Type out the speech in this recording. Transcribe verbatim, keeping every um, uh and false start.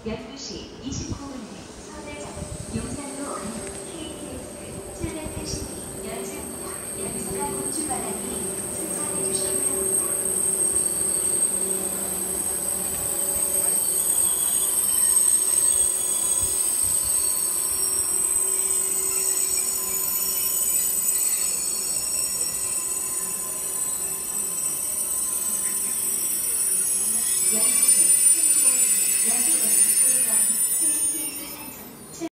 열두 시 이십구 분에 서대전 용산로 케이티엑스 칠백팔십이 연승입니다. 연서가 곧 출발하니 승차해 주시기 바랍니다. 연수, 승부, 연수